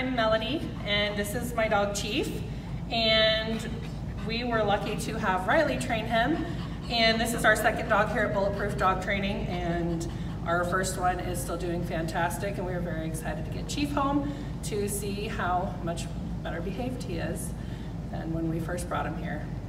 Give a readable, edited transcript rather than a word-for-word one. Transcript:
I'm Melanie, and this is my dog Chief, and we were lucky to have Riley train him, and this is our second dog here at Bulletproof Dog Training, and our first one is still doing fantastic, and we are very excited to get Chief home to see how much better behaved he is than when we first brought him here.